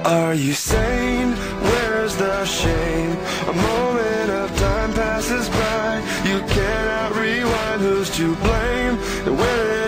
Are you sane? Where's the shame? A moment of time passes by. You cannot rewind. Who's to blame? And when